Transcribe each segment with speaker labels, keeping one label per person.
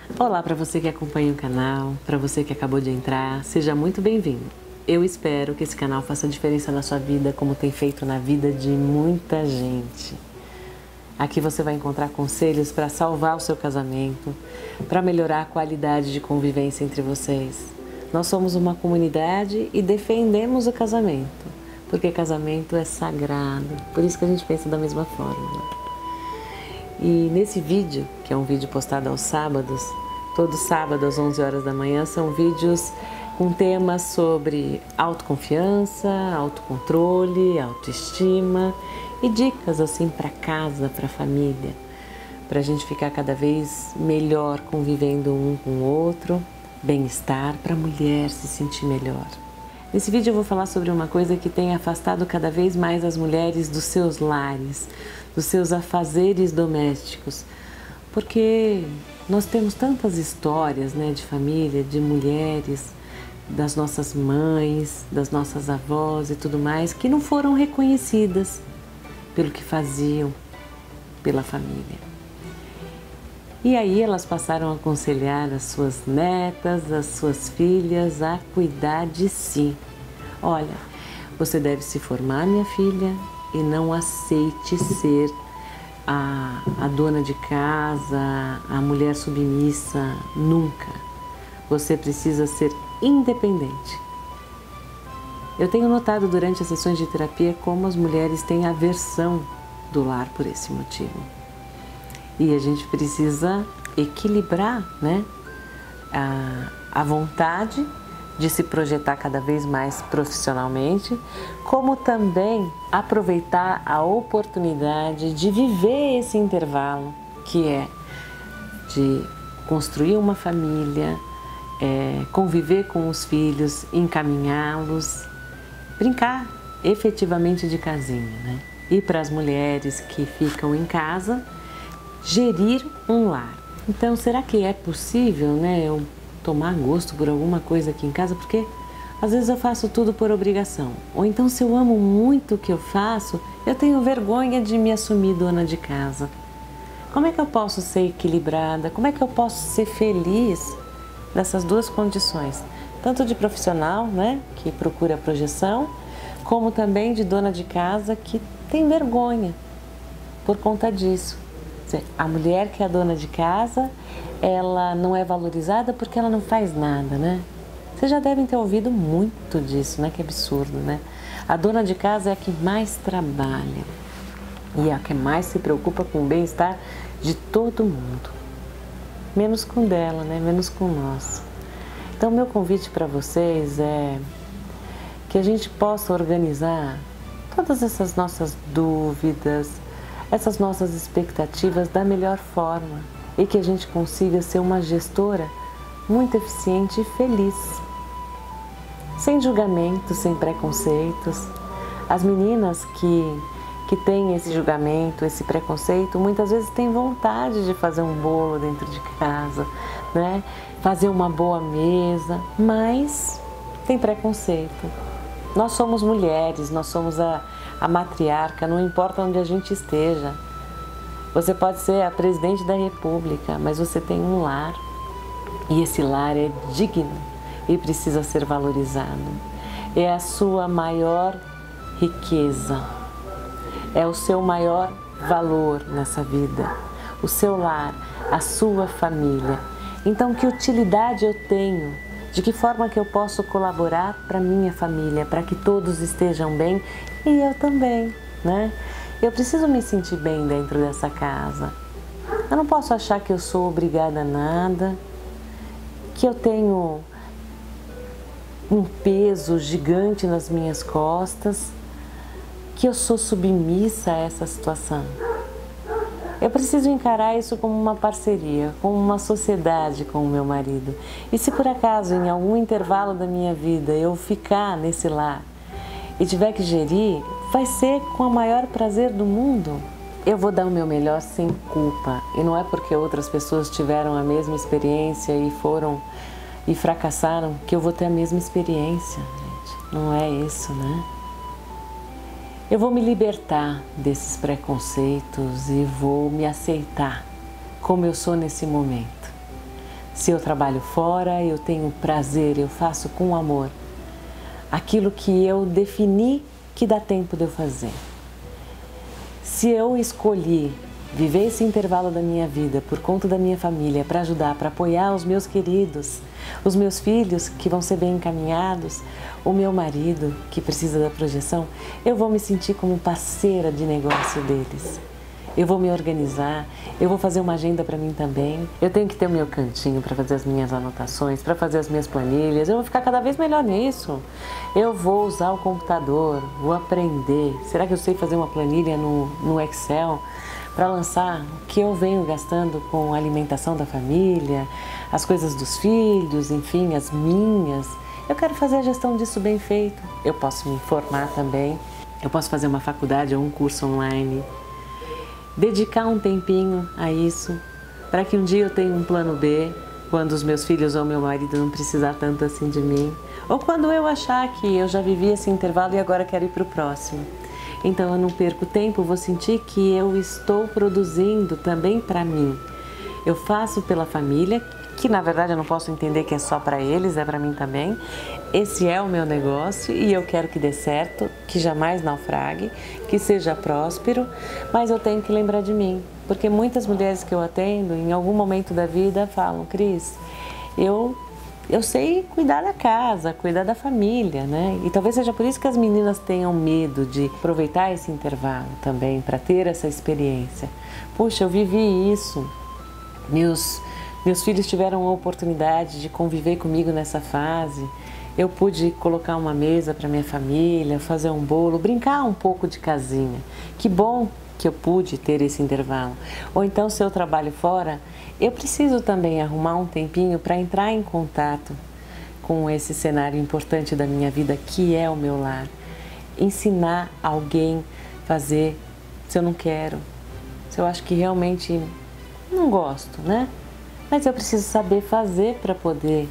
Speaker 1: Olá para você que acompanha o canal, para você que acabou de entrar, seja muito bem-vindo. Eu espero que esse canal faça diferença na sua vida, como tem feito na vida de muita gente. Aqui você vai encontrar conselhos para salvar o seu casamento, para melhorar a qualidade de convivência entre vocês. Nós somos uma comunidade e defendemos o casamento, porque casamento é sagrado, por isso que a gente pensa da mesma forma. E nesse vídeo, que é um vídeo postado aos sábados, todo sábado às 11 horas da manhã, são vídeos com temas sobre autoconfiança, autocontrole, autoestima e dicas assim para casa, para família, para a gente ficar cada vez melhor convivendo um com o outro, bem-estar, para a mulher se sentir melhor. Nesse vídeo eu vou falar sobre uma coisa que tem afastado cada vez mais as mulheres dos seus lares, dos seus afazeres domésticos, porque nós temos tantas histórias, né, de família, de mulheres, das nossas mães, das nossas avós e tudo mais, que não foram reconhecidas pelo que faziam pela família. E aí elas passaram a aconselhar as suas netas, as suas filhas a cuidar de si. Olha, você deve se formar, minha filha, e não aceite ser a dona de casa, a mulher submissa, nunca. Você precisa ser independente. Eu tenho notado durante as sessões de terapia como as mulheres têm aversão do lar por esse motivo. E a gente precisa equilibrar, né, a vontade de se projetar cada vez mais profissionalmente, como também aproveitar a oportunidade de viver esse intervalo, que é de construir uma família, conviver com os filhos, encaminhá-los, brincar efetivamente de casinha, né? E para as mulheres que ficam em casa, gerir um lar. Então, será que é possível, né, eu tomar gosto por alguma coisa aqui em casa? Porque às vezes eu faço tudo por obrigação. Ou então, se eu amo muito o que eu faço, eu tenho vergonha de me assumir dona de casa. Como é que eu posso ser equilibrada? Como é que eu posso ser feliz nessas duas condições? Tanto de profissional, né, que procura projeção, como também de dona de casa que tem vergonha por conta disso. A mulher que é a dona de casa, ela não é valorizada porque ela não faz nada, né? Vocês já devem ter ouvido muito disso, né? Que absurdo, né? A dona de casa é a que mais trabalha e é a que mais se preocupa com o bem-estar de todo mundo. Menos com dela, né? Menos com nós. Então, meu convite para vocês é que a gente possa organizar todas essas nossas dúvidas, essas nossas expectativas da melhor forma e que a gente consiga ser uma gestora muito eficiente e feliz. Sem julgamento, sem preconceitos. As meninas que têm esse julgamento, esse preconceito, muitas vezes têm vontade de fazer um bolo dentro de casa, né? Fazer uma boa mesa, mas tem preconceito. Nós somos mulheres, nós somos a matriarca, não importa onde a gente esteja. Você pode ser a presidente da república, mas você tem um lar. E esse lar é digno e precisa ser valorizado. É a sua maior riqueza. É o seu maior valor nessa vida. O seu lar, a sua família. Então, que utilidade eu tenho? De que forma que eu posso colaborar para minha família, para que todos estejam bem e eu também, né? Eu preciso me sentir bem dentro dessa casa. Eu não posso achar que eu sou obrigada a nada, que eu tenho um peso gigante nas minhas costas, que eu sou submissa a essa situação. Eu preciso encarar isso como uma parceria, como uma sociedade com o meu marido. E se por acaso, em algum intervalo da minha vida, eu ficar nesse lar e tiver que gerir, vai ser com o maior prazer do mundo. Eu vou dar o meu melhor sem culpa. E não é porque outras pessoas tiveram a mesma experiência e foram e fracassaram que eu vou ter a mesma experiência, gente. Não é isso, né? Eu vou me libertar desses preconceitos e vou me aceitar como eu sou nesse momento. Se eu trabalho fora, eu tenho prazer, eu faço com amor aquilo que eu defini que dá tempo de eu fazer. Se eu escolhi viver esse intervalo da minha vida por conta da minha família, para ajudar, para apoiar os meus queridos, os meus filhos que vão ser bem encaminhados, o meu marido que precisa da projeção, eu vou me sentir como parceira de negócio deles. Eu vou me organizar, eu vou fazer uma agenda para mim também. Eu tenho que ter o meu cantinho para fazer as minhas anotações, para fazer as minhas planilhas. Eu vou ficar cada vez melhor nisso. Eu vou usar o computador, vou aprender. Será que eu sei fazer uma planilha no Excel para lançar o que eu venho gastando com a alimentação da família, as coisas dos filhos, enfim, as minhas? Eu quero fazer a gestão disso bem feito. Eu posso me informar também. Eu posso fazer uma faculdade ou um curso online. Dedicar um tempinho a isso, para que um dia eu tenha um plano B, quando os meus filhos ou meu marido não precisar tanto assim de mim, ou quando eu achar que eu já vivi esse intervalo e agora quero ir para o próximo. Então eu não perco tempo, vou sentir que eu estou produzindo também para mim. Eu faço pela família, que na verdade eu não posso entender que é só para eles, é para mim também. Esse é o meu negócio e eu quero que dê certo, que jamais naufrague, que seja próspero, mas eu tenho que lembrar de mim, porque muitas mulheres que eu atendo, em algum momento da vida, falam: Cris, eu sei cuidar da casa, cuidar da família, né? E talvez seja por isso que as meninas tenham medo de aproveitar esse intervalo também, para ter essa experiência. Puxa, eu vivi isso, meus filhos tiveram a oportunidade de conviver comigo nessa fase. Eu pude colocar uma mesa para minha família, fazer um bolo, brincar um pouco de casinha. Que bom que eu pude ter esse intervalo. Ou então, se eu trabalho fora, eu preciso também arrumar um tempinho para entrar em contato com esse cenário importante da minha vida, que é o meu lar. Ensinar alguém a fazer se eu não quero, se eu acho que realmente não gosto, né? Mas eu preciso saber fazer para poder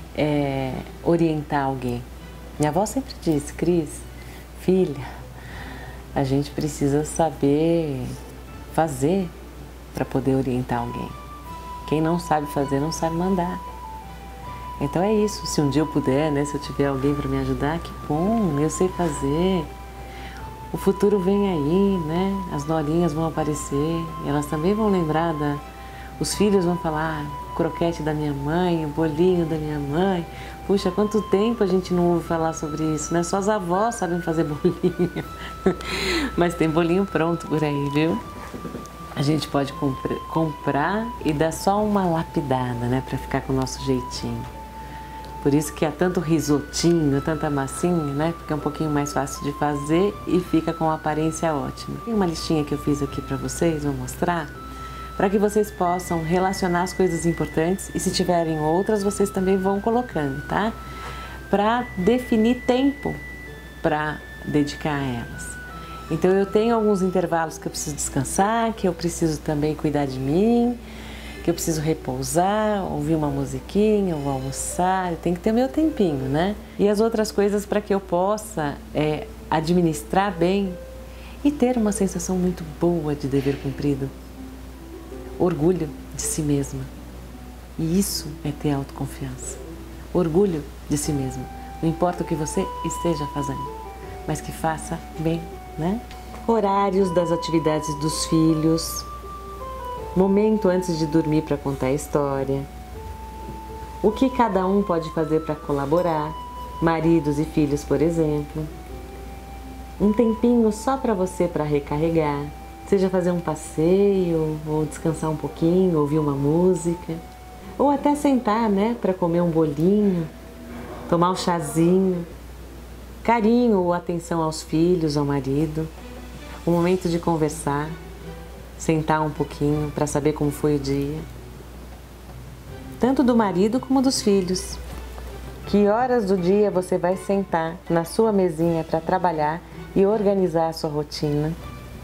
Speaker 1: orientar alguém. Minha avó sempre disse: Cris, filha, a gente precisa saber fazer para poder orientar alguém. Quem não sabe fazer, não sabe mandar. Então é isso. Se um dia eu puder, né, se eu tiver alguém para me ajudar, que bom, eu sei fazer. O futuro vem aí, né? As norinhas vão aparecer, elas também vão lembrar os filhos vão falar: croquete da minha mãe, o bolinho da minha mãe. Puxa, quanto tempo a gente não ouve falar sobre isso, né? Só as avós sabem fazer bolinho. Mas tem bolinho pronto por aí, viu? A gente pode comprar e dar só uma lapidada, né? Para ficar com o nosso jeitinho. Por isso que há tanto risotinho, tanta massinha, né? Porque é um pouquinho mais fácil de fazer e fica com uma aparência ótima. Tem uma listinha que eu fiz aqui para vocês, vou mostrar, para que vocês possam relacionar as coisas importantes, e se tiverem outras, vocês também vão colocando, tá? Para definir tempo para dedicar a elas. Então eu tenho alguns intervalos que eu preciso descansar, que eu preciso também cuidar de mim, que eu preciso repousar, ouvir uma musiquinha, ou almoçar, eu tenho que ter meu tempinho, né? E as outras coisas para que eu possa administrar bem e ter uma sensação muito boa de dever cumprido. Orgulho de si mesma. E isso é ter autoconfiança. Orgulho de si mesma. Não importa o que você esteja fazendo, mas que faça bem, né? Horários das atividades dos filhos. Momento antes de dormir para contar a história. O que cada um pode fazer para colaborar. Maridos e filhos, por exemplo. Um tempinho só para você para recarregar. Seja fazer um passeio, ou descansar um pouquinho, ouvir uma música, ou até sentar, né, para comer um bolinho, tomar um chazinho, carinho ou atenção aos filhos, ao marido, um momento de conversar, sentar um pouquinho para saber como foi o dia, tanto do marido como dos filhos. Que horas do dia você vai sentar na sua mesinha para trabalhar e organizar a sua rotina?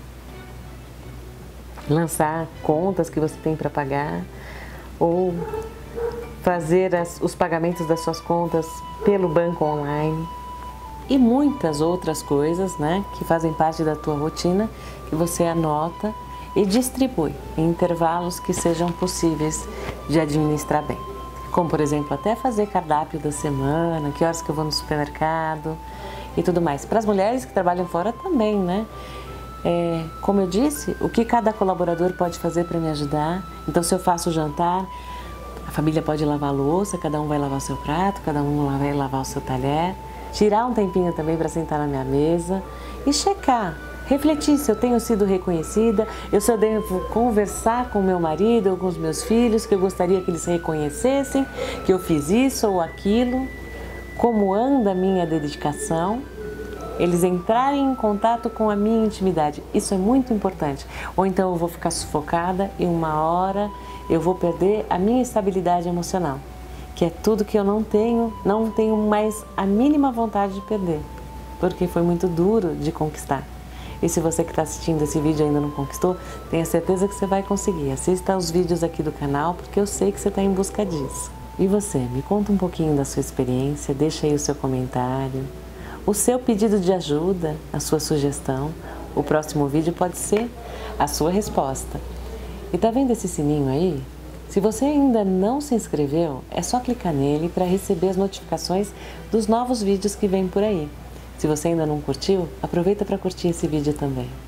Speaker 1: Lançar contas que você tem para pagar, ou fazer os pagamentos das suas contas pelo banco online, e muitas outras coisas, né, que fazem parte da tua rotina, que você anota e distribui em intervalos que sejam possíveis de administrar bem. como por exemplo até fazer cardápio da semana, que horas que eu vou no supermercado e tudo mais. Para as mulheres que trabalham fora também, né? Como eu disse, o que cada colaborador pode fazer para me ajudar. Então, se eu faço o jantar, a família pode lavar a louça, cada um vai lavar o seu prato, cada um vai lavar o seu talher. Tirar um tempinho também para sentar na minha mesa e checar, refletir se eu tenho sido reconhecida, se eu devo conversar com meu marido ou com os meus filhos, que eu gostaria que eles reconhecessem que eu fiz isso ou aquilo, como anda a minha dedicação. Eles entrarem em contato com a minha intimidade, isso é muito importante. Ou então eu vou ficar sufocada e uma hora eu vou perder a minha estabilidade emocional, que é tudo que eu não tenho mais a mínima vontade de perder, porque foi muito duro de conquistar. E se você que está assistindo esse vídeo ainda não conquistou, tenha certeza que você vai conseguir. Assista aos vídeos aqui do canal, porque eu sei que você está em busca disso. E você, me conta um pouquinho da sua experiência, deixa aí o seu comentário, o seu pedido de ajuda, a sua sugestão. O próximo vídeo pode ser a sua resposta. E tá vendo esse sininho aí? Se você ainda não se inscreveu, é só clicar nele para receber as notificações dos novos vídeos que vêm por aí. Se você ainda não curtiu, aproveita para curtir esse vídeo também.